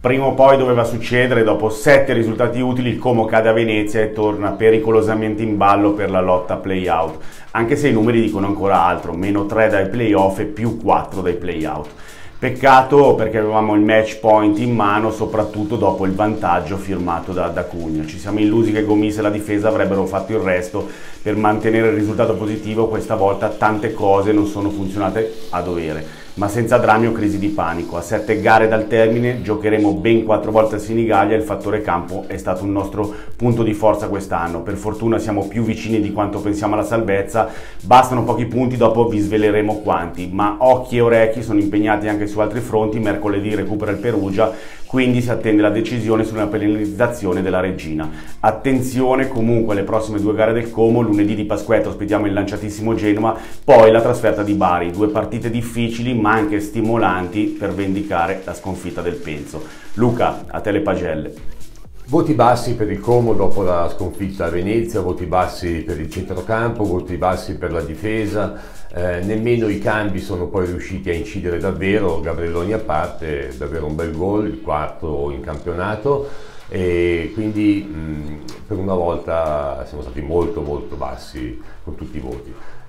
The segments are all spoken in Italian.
Prima o poi doveva succedere, dopo 7 risultati utili il Como cade a Venezia e torna pericolosamente in ballo per la lotta play-out, anche se i numeri dicono ancora altro, -3 dai play-off e +4 dai play-out. Peccato perché avevamo il match point in mano, soprattutto dopo il vantaggio firmato da Cugna. Ci siamo illusi che Gomis e la difesa avrebbero fatto il resto per mantenere il risultato positivo. Questa volta tante cose non sono funzionate a dovere, ma senza drammi o crisi di panico. A 7 gare dal termine giocheremo ben 4 volte a Senigallia e il fattore campo è stato un nostro punto di forza quest'anno. Per fortuna siamo più vicini di quanto pensiamo alla salvezza, bastano pochi punti, dopo vi sveleremo quanti, ma occhi e orecchi sono impegnati anche su altri fronti. Mercoledì recupera il Perugia, quindi si attende la decisione sulla penalizzazione della Reggina. Attenzione comunque alle prossime 2 gare del Como. Lunedì di Pasquetta ospitiamo il lanciatissimo Genoa, poi la trasferta di Bari. 2 partite difficili ma anche stimolanti per vendicare la sconfitta del Penzo. Luca, a te le pagelle. Voti bassi per il Como dopo la sconfitta a Venezia, voti bassi per il centrocampo, voti bassi per la difesa. Nemmeno i cambi sono poi riusciti a incidere davvero, Gabrielloni a parte, davvero un bel gol, il 4º in campionato, e quindi per una volta siamo stati molto bassi con tutti i voti.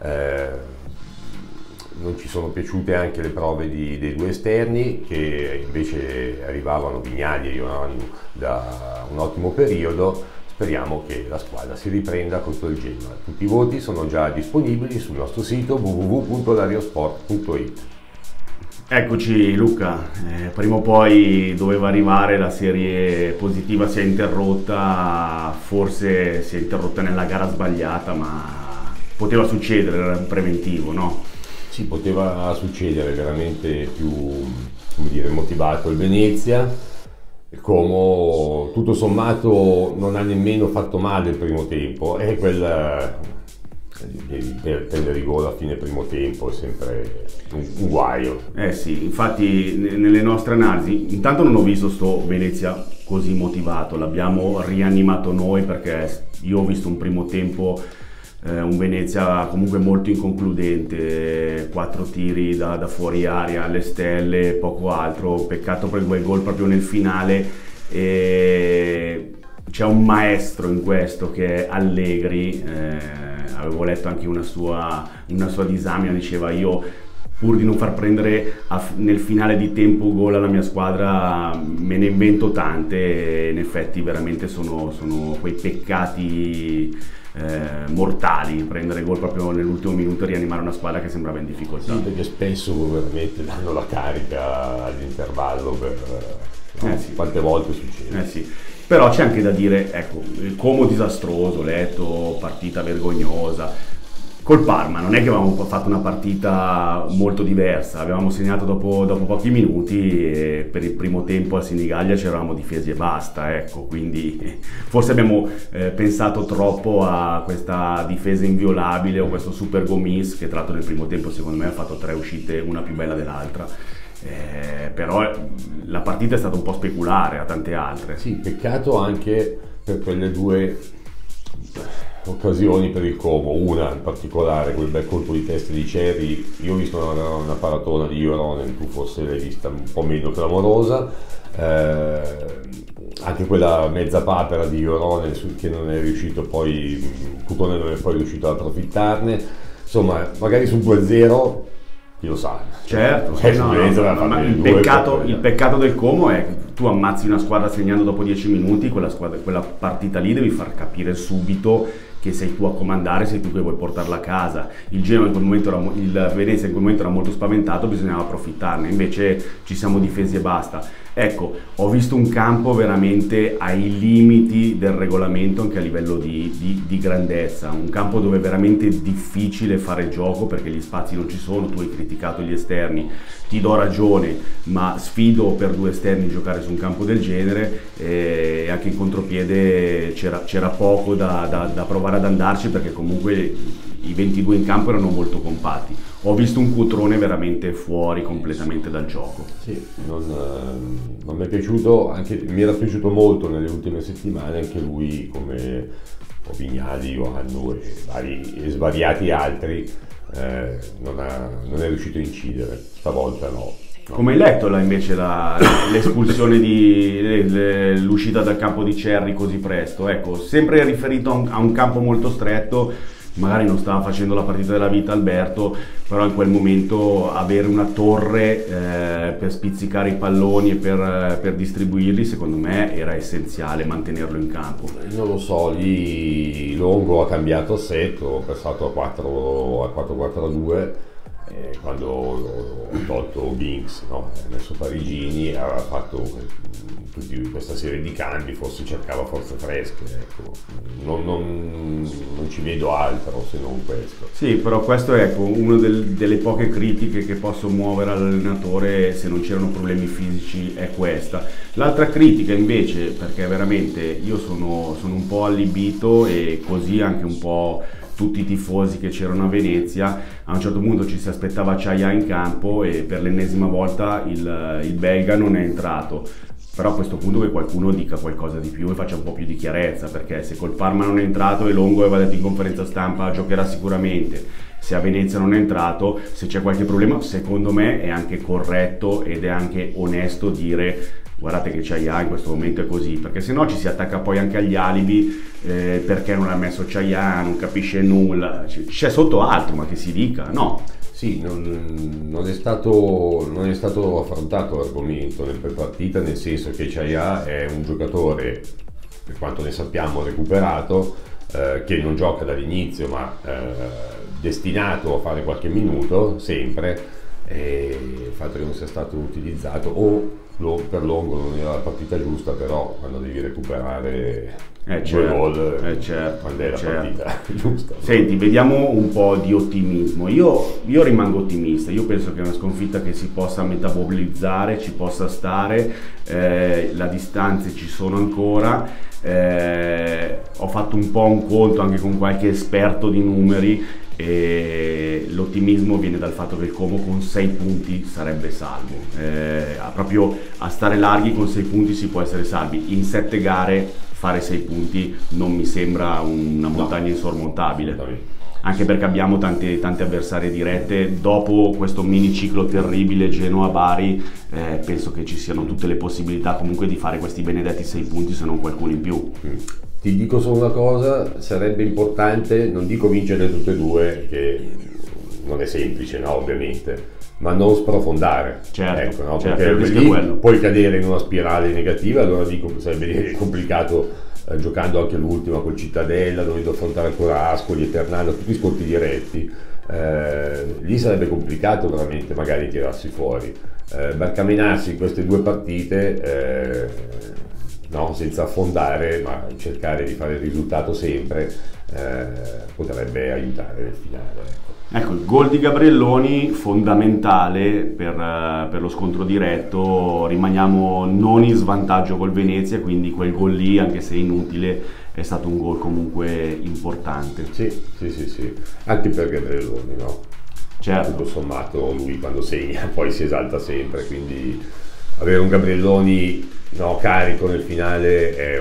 Non ci sono piaciute anche le prove dei 2 esterni, che invece arrivavano, Vignali e Ioannou, da un ottimo periodo. Speriamo che la squadra si riprenda contro il Genoa. Tutti i voti sono già disponibili sul nostro sito www.lariosport.it. Eccoci Luca, prima o poi doveva arrivare, la serie positiva si è interrotta, forse si è interrotta nella gara sbagliata, ma poteva succedere, era un preventivo, no? Sì, poteva succedere, veramente più, come dire, motivato il Venezia. Il Como tutto sommato non ha nemmeno fatto male il primo tempo, e prendere rigore a fine primo tempo è sempre un guaio. Sì, infatti nelle nostre analisi intanto non ho visto sto Venezia così motivato, l'abbiamo rianimato noi, perché io ho visto un primo tempo un Venezia comunque molto inconcludente, 4 tiri da fuori aria alle stelle, poco altro. Peccato per quel gol proprio nel finale. C'è un maestro in questo che è Allegri, avevo letto anche una sua disamina, diceva: io pur di non far prendere nel finale di tempo gol alla mia squadra me ne invento tante, e in effetti veramente sono quei peccati mortali, prendere gol proprio nell'ultimo minuto e rianimare una squadra che sembrava in difficoltà. Sì, perché spesso veramente danno la carica all'intervallo, sì. Quante volte succede. Sì. Però c'è anche da dire, ecco, il Como disastroso, letto, partita vergognosa. Col Parma non è che avevamo fatto una partita molto diversa, avevamo segnato dopo pochi minuti e per il primo tempo a Senigallia ci eravamo difesi e basta, ecco, quindi forse abbiamo pensato troppo a questa difesa inviolabile o questo super Gomis, che tra l'altro nel primo tempo secondo me ha fatto 3 uscite, una più bella dell'altra. Però la partita è stata un po' speculare a tante altre. Sì, peccato anche per quelle 2 occasioni per il Como, una in particolare, quel bel colpo di testa di Cerri. Io ho visto una paratona di Ioronen, tu forse l'hai vista un po' meno clamorosa, anche quella mezza papera di Ioronen che non è riuscito poi, Cutone non è poi riuscito ad approfittarne. Insomma, magari sul 2-0 chi lo sa. Certo, il peccato del Como è che tu ammazzi una squadra segnando dopo 10 minuti, quella partita lì devi far capire subito che sei tu a comandare, sei tu che vuoi portarla a casa. Il Genoa in quel momento il Venezia in quel momento era molto spaventato, bisognava approfittarne, invece ci siamo difesi e basta. Ecco, ho visto un campo veramente ai limiti del regolamento anche a livello di grandezza, un campo dove è veramente difficile fare gioco perché gli spazi non ci sono. Tu hai criticato gli esterni, ti do ragione, ma sfido per 2 esterni giocare su un campo del genere, e anche in contropiede c'era poco da provare ad andarci, perché comunque i 22 in campo erano molto compatti. Ho visto un Cutrone veramente fuori completamente dal gioco. Sì, non mi è piaciuto, anche mi era piaciuto molto nelle ultime settimane anche lui, come Vignali, Ioannou e svariati altri. Non è riuscito a incidere, stavolta no. Come hai letto invece l'espulsione l'uscita dal campo di Cerri così presto? Ecco, sempre riferito a un campo molto stretto, magari non stava facendo la partita della vita Alberto, però in quel momento avere una torre per spizzicare i palloni e per distribuirli, secondo me era essenziale mantenerlo in campo. Non lo so, lì Longo ha cambiato assetto, è passato a 4-4-2. Quando ho tolto Binks, no? Ha messo Parigini, aveva fatto questa serie di cambi, forse cercava forze fresche, ecco. Non ci vedo altro se non questo. Sì, però questo è, ecco, una delle poche critiche che posso muovere all'allenatore se non c'erano problemi fisici, è questa. L'altra critica invece, perché veramente io sono un po' allibito, e così anche un po' tutti i tifosi che c'erano a Venezia, a un certo punto ci si aspettava Chaya in campo e per l'ennesima volta il belga non è entrato. Però a questo punto che qualcuno dica qualcosa di più e faccia un po' più di chiarezza, perché se col Parma non è entrato e Longo aveva detto in conferenza stampa giocherà sicuramente, se a Venezia non è entrato, se c'è qualche problema, secondo me è anche corretto ed è anche onesto dire guardate che Chaya in questo momento è così, perché se no ci si attacca poi anche agli alibi, perché non ha messo Chaya, non capisce nulla, c'è sotto altro, ma che si dica, no? Sì, non è stato affrontato l'argomento nel pre-partita, nel senso che Chaya è un giocatore, per quanto ne sappiamo, recuperato, che non gioca dall'inizio, ma destinato a fare qualche minuto sempre, e il fatto che non sia stato utilizzato per Longo non era la partita giusta, però quando devi recuperare due gol, quando è la partita giusta. Senti, vediamo un po' di ottimismo. Io rimango ottimista, io penso che è una sconfitta che si possa metabolizzare, ci possa stare, le distanze ci sono ancora. Ho fatto un po' un conto anche con qualche esperto di numeri, e l'ottimismo viene dal fatto che il Como con 6 punti sarebbe salvo, proprio a stare larghi con 6 punti si può essere salvi. In 7 gare fare 6 punti non mi sembra una montagna insormontabile, anche perché abbiamo tante avversarie dirette. Dopo questo mini ciclo terribile Genoa-Bari, penso che ci siano tutte le possibilità comunque di fare questi benedetti 6 punti, se non qualcuno in più. Ti dico solo una cosa, sarebbe importante, non dico vincere tutte e due, che non è semplice, no, ovviamente, ma non sprofondare. Certo, ecco, no? certo, perché lì puoi cadere in una spirale negativa, allora dico che sarebbe complicato, giocando anche l'ultima col Cittadella, dovendo affrontare ancora Ascoli e Ternano, tutti scontri diretti, lì sarebbe complicato veramente magari tirarsi fuori. Barcamenarsi in queste due partite, no, senza affondare, ma cercare di fare il risultato sempre, potrebbe aiutare nel finale. Ecco, il gol di Gabrielloni fondamentale per lo scontro diretto, rimaniamo non in svantaggio col Venezia, quindi quel gol lì, anche se inutile, è stato un gol comunque importante. Sì, anche per Gabrielloni, no? Certo. Tutto sommato lui quando segna poi si esalta sempre, quindi avere un Gabrielloni carico nel finale è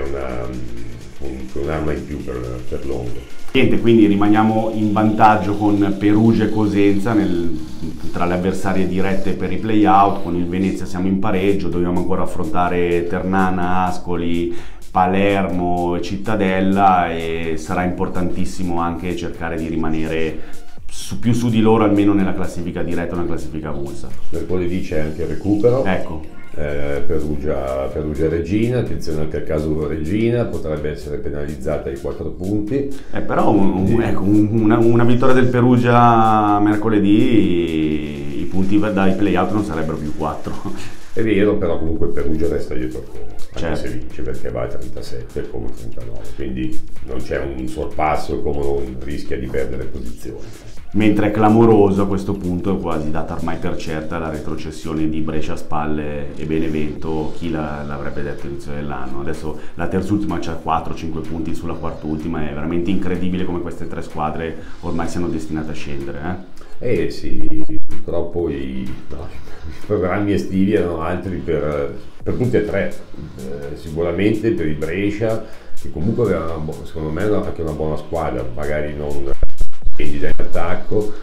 un'arma in più per Longo. Niente, quindi rimaniamo in vantaggio con Perugia e Cosenza tra le avversarie dirette per i play-out. Con il Venezia siamo in pareggio, dobbiamo ancora affrontare Ternana, Ascoli, Palermo e Cittadella, e sarà importantissimo anche cercare di rimanere più su di loro, almeno nella classifica diretta, una classifica avulsa. Mercoledì c'è anche il recupero. Ecco. Perugia Regina, attenzione anche al caso Regina, potrebbe essere penalizzata ai 4 punti. Però ecco, una vittoria del Perugia mercoledì, i punti dai play-out non sarebbero più 4. È vero, però comunque il Perugia resta dietro al Como, anche certo, se vince, perché va a 37 e il Como 39, quindi non c'è un sorpasso, il Como non rischia di perdere posizioni. Mentre è clamoroso a questo punto, è quasi data ormai per certa la retrocessione di Brescia, Spalle e Benevento. Chi l'avrebbe detto all'inizio dell'anno? Adesso la terzultima c'ha 4-5 punti sulla quartultima, è veramente incredibile come queste 3 squadre ormai siano destinate a scendere. Sì, purtroppo i programmi estivi erano altri per tutti e 3, sicuramente per il Brescia, che comunque aveva secondo me anche una buona squadra, magari non in attacco,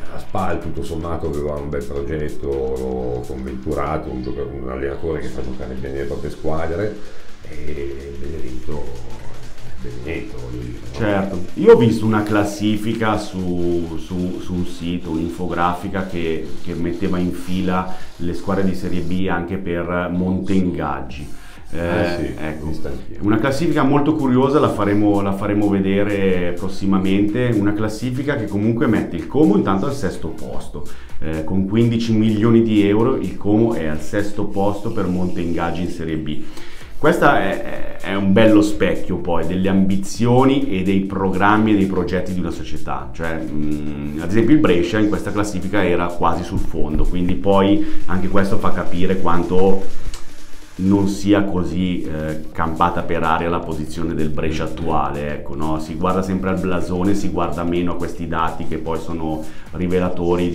a Spal tutto sommato aveva un bel progetto con Venturato, un allenatore che fa giocare bene le proprie squadre, e Benevento, voglio dire, no? Certo, io ho visto una classifica su un sito, un'infografica che metteva in fila le squadre di Serie B anche per monte ingaggi. Sì, ecco, una classifica molto curiosa, la faremo vedere prossimamente, una classifica che comunque mette il Como intanto al sesto posto, con 15 milioni di euro il Como è al sesto posto per monte ingaggi in Serie B. Questo è un bello specchio poi delle ambizioni e dei programmi e dei progetti di una società, cioè ad esempio il Brescia in questa classifica era quasi sul fondo, quindi poi anche questo fa capire quanto non sia così campata per aria la posizione del Brescia attuale, ecco, no? Si guarda sempre al blasone, si guarda meno a questi dati che poi sono rivelatori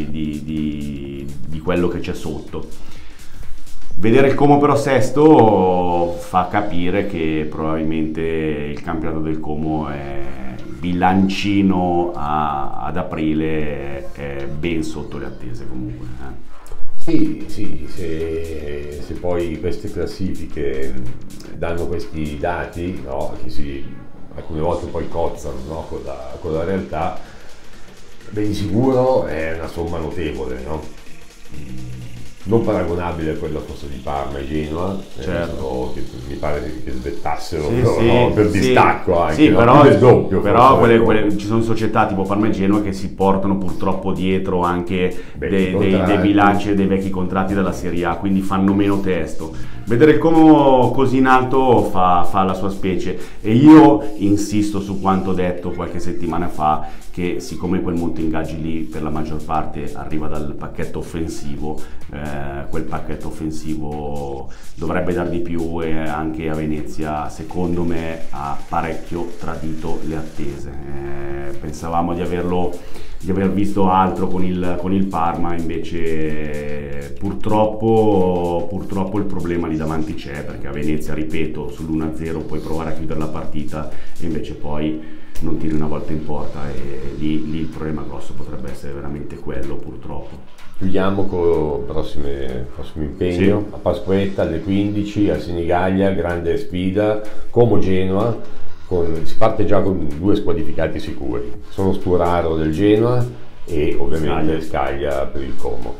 di quello che c'è sotto. Vedere il Como però sesto fa capire che probabilmente il campionato del Como è bilancino ad aprile, è ben sotto le attese comunque. Sì, se poi queste classifiche danno questi dati, no, che alcune volte poi cozzano, no, con la realtà, beh, di sicuro è una somma notevole, no? Non paragonabile a quella forse di Parma e Genoa, certo. Che mi pare che svettassero, sì, però, sì, no, per sì, distacco anche, sì, no? però, Il doppio, però forse, ci sono società tipo Parma e Genoa che si portano purtroppo dietro anche dei bilanci e dei vecchi contratti della Serie A, quindi fanno meno testo. Vedere il Como così in alto fa la sua specie, e io insisto su quanto detto qualche settimana fa, che siccome quel monte ingaggi lì per la maggior parte arriva dal pacchetto offensivo, quel pacchetto offensivo dovrebbe dar di più, e anche a Venezia secondo me ha parecchio tradito le attese. Pensavamo di aver visto altro con il Parma, invece purtroppo il problema lì davanti c'è, perché a Venezia, ripeto, sull'1-0 puoi provare a chiudere la partita e invece poi non tiri una volta in porta, e lì il problema grosso potrebbe essere veramente quello, purtroppo. Chiudiamo con il prossimo impegno, Sì. A Pasquetta alle 15 a Senigallia, grande sfida, Como-Genoa, si parte già con 2 squalificati sicuri, sono Sturaro del Genoa e ovviamente Scaglia per il Como.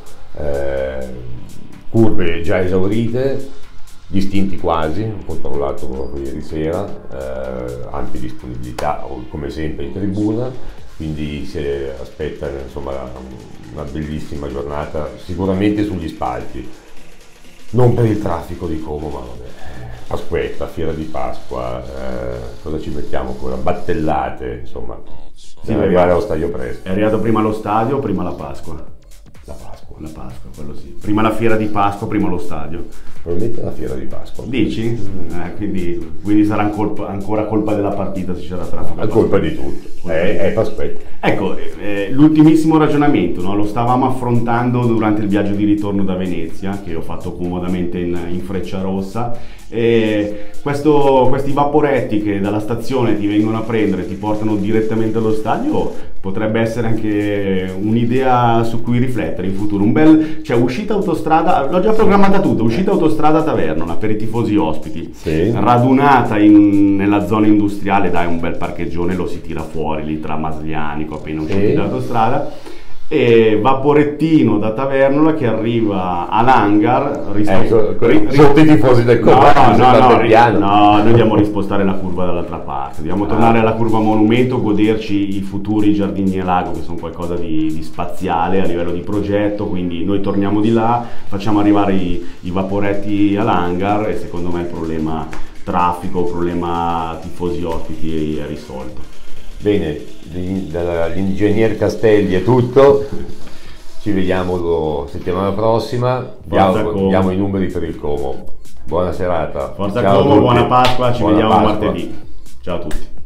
Curve già esaurite, distinti quasi, ho controllato proprio ieri sera, ampia disponibilità come sempre in tribuna, quindi si aspetta insomma una bellissima giornata sicuramente sugli spalti, non per il traffico di Como, ma vabbè, Pasquetta, Fiera di Pasqua, cosa ci mettiamo ancora? Battellate, insomma, deve arrivare allo stadio presto. È arrivato prima lo stadio o prima la Pasqua? La Pasqua, quello sì. Prima la Fiera di Pasqua, prima lo stadio. Probabilmente la Fiera di Pasqua. Dici? Quindi sarà ancora colpa della partita se c'era traffico. È colpa di tutto, è Pasquetta. Ecco, l'ultimissimo ragionamento, no? Lo stavamo affrontando durante il viaggio di ritorno da Venezia, che ho fatto comodamente in Frecciarossa, e questi vaporetti che dalla stazione ti vengono a prendere, ti portano direttamente allo stadio, potrebbe essere anche un'idea su cui riflettere in futuro. Cioè, uscita autostrada, l'ho già programmata tutta, uscita autostrada Tavernola per i tifosi ospiti, sì. Radunata nella zona industriale, dai, un bel parcheggione lo si tira fuori lì tra Maslianico, appena usciti dall'autostrada, e vaporettino da Tavernola che arriva all'hangar, sotto i tifosi del Como. No, noi dobbiamo rispostare la curva dall'altra parte, dobbiamo tornare alla curva Monumento, goderci i futuri giardini a lago, che sono qualcosa di spaziale a livello di progetto, quindi noi torniamo di là, facciamo arrivare i vaporetti all'hangar, e secondo me il problema traffico, il problema tifosi ospiti è risolto. Bene, dall'ingegner Castelli è tutto, ci vediamo settimana prossima, diamo i numeri per il Como. Buona serata. Forza Como, buona Pasqua, ci vediamo martedì. Ciao a tutti.